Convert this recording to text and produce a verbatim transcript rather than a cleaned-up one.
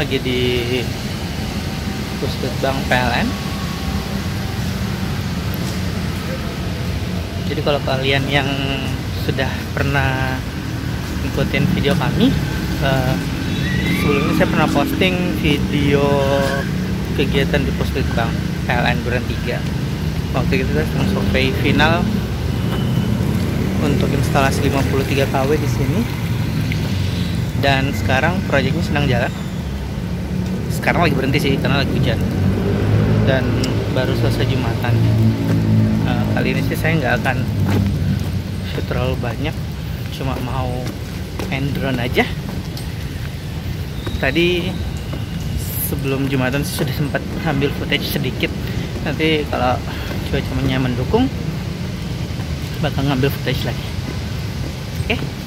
lagi di Puskesbang P L N. Jadi kalau kalian yang sudah pernah ikutin video kami, uh, sebelumnya saya pernah posting video kegiatan di Puskesbang P L N Duren tiga. Waktu itu kita sedang survei final untuk instalasi lima puluh tiga K W di sini. Dan sekarang proyeknya sedang jalan. Sekarang lagi berhenti sih karena lagi hujan. Dan baru selesai Jumatan. Uh, kali ini sih saya nggak akan shoot terlalu banyak, cuma mau main drone aja. Tadi sebelum Jumatan sudah sempat ambil footage sedikit. Nanti kalau cuacanya mendukung bakal ngambil footage lagi. Oke. Okay?